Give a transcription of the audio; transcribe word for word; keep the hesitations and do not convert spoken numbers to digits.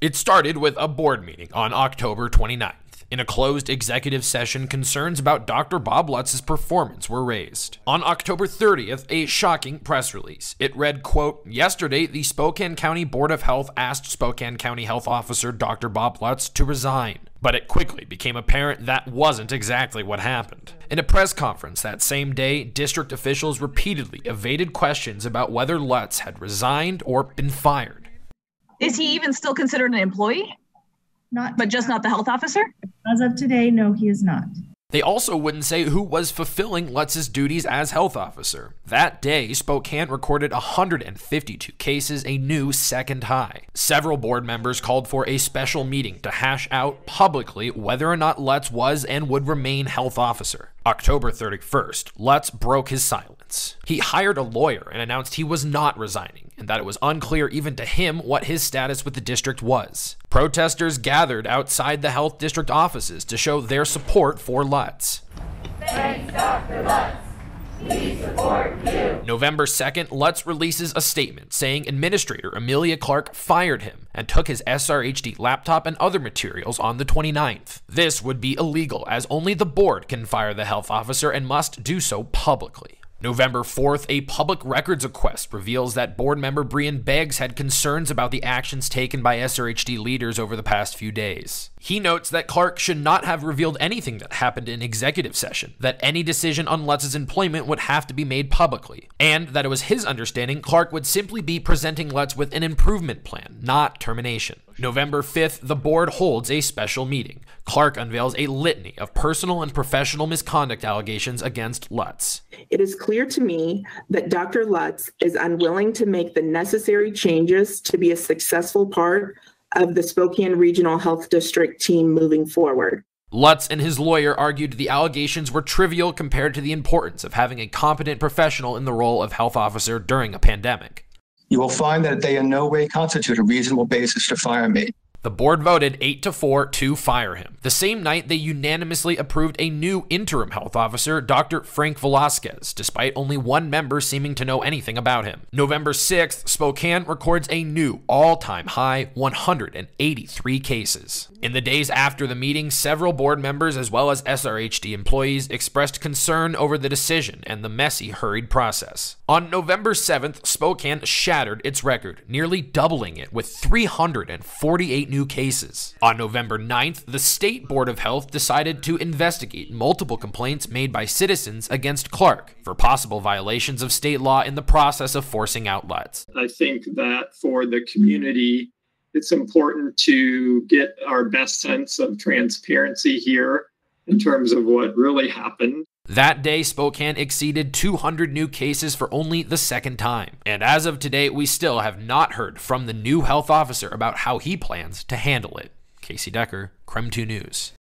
It started with a board meeting on October twenty-ninth. In a closed executive session, concerns about Doctor Bob Lutz's performance were raised. On October thirtieth, a shocking press release. It read, quote, "Yesterday, the Spokane County Board of Health asked Spokane County Health Officer Doctor Bob Lutz to resign." But it quickly became apparent that wasn't exactly what happened. In a press conference that same day, district officials repeatedly evaded questions about whether Lutz had resigned or been fired. Is he even still considered an employee? Not but just not the health officer? As of today, no, he is not. They also wouldn't say who was fulfilling Lutz's duties as health officer. That day, Spokane recorded one hundred fifty-two cases, a new second high. Several board members called for a special meeting to hash out publicly whether or not Lutz was and would remain health officer. October thirty-first, Lutz broke his silence. He hired a lawyer and announced he was not resigning, and that it was unclear even to him what his status with the district was. Protesters gathered outside the health district offices to show their support for Lutz. Thanks, Doctor Lutz. We support you. November second, Lutz releases a statement saying Administrator Amelia Clark fired him and took his S R H D laptop and other materials on the twenty-ninth. This would be illegal, as only the board can fire the health officer and must do so publicly. November fourth, a public records request reveals that board member Brian Beggs had concerns about the actions taken by S R H D leaders over the past few days. He notes that Clark should not have revealed anything that happened in executive session, that any decision on Lutz's employment would have to be made publicly, and that it was his understanding Clark would simply be presenting Lutz with an improvement plan, not termination. November fifth, the board holds a special meeting. Clark unveils a litany of personal and professional misconduct allegations against Lutz. It is clear to me that Doctor Lutz is unwilling to make the necessary changes to be a successful part of the Spokane Regional Health District team moving forward. Lutz and his lawyer argued the allegations were trivial compared to the importance of having a competent professional in the role of health officer during a pandemic. You will find that they in no way constitute a reasonable basis to fire me. The board voted eight to four to fire him. The same night, they unanimously approved a new interim health officer, Doctor Frank Velasquez, despite only one member seeming to know anything about him. November sixth, Spokane records a new all-time high one hundred eighty-three cases. In the days after the meeting, several board members as well as S R H D employees expressed concern over the decision and the messy, hurried process. On November seventh, Spokane shattered its record, nearly doubling it with three hundred forty-eight new cases. On November ninth, the State Board of Health decided to investigate multiple complaints made by citizens against Clark for possible violations of state law in the process of forcing out Lutz. I think that for the community, it's important to get our best sense of transparency here in terms of what really happened. That day, Spokane exceeded two hundred new cases for only the second time. And as of today, we still have not heard from the new health officer about how he plans to handle it. Casey Decker, KREM two News.